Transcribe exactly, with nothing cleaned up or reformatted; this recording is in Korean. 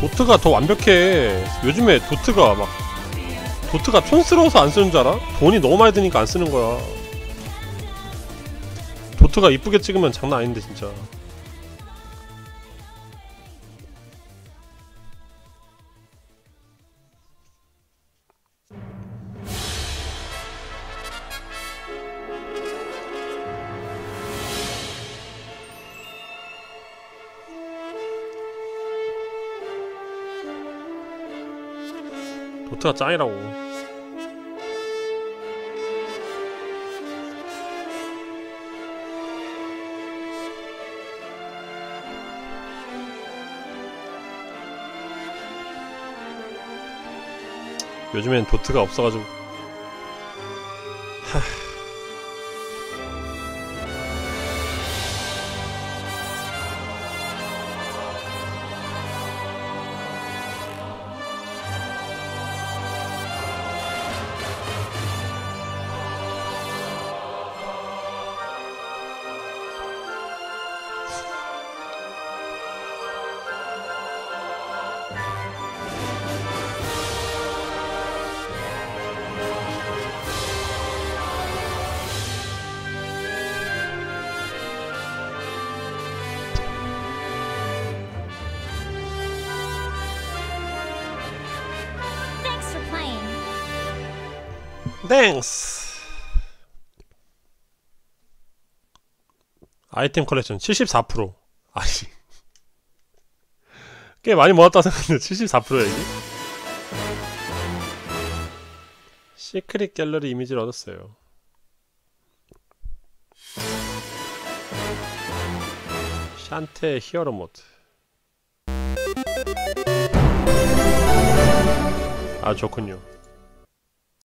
도트가 더 완벽해. 요즘에 도트가 막 도트가 촌스러워서 안 쓰는 줄 알아? 돈이 너무 많이 드니까 안 쓰는 거야. 도트가 이쁘게 찍으면 장난 아닌데 진짜. 도트가 짱이라고. 요즘엔 도트가 없어가지고. 하... 땡스. 아이템 컬렉션 칠십사 퍼센트. 아니 꽤 많이 모았다 생각했는데 칠십사 퍼센트야 이게? 시크릿 갤러리 이미지를 얻었어요. 샨테 히어로 모드. 아 좋군요.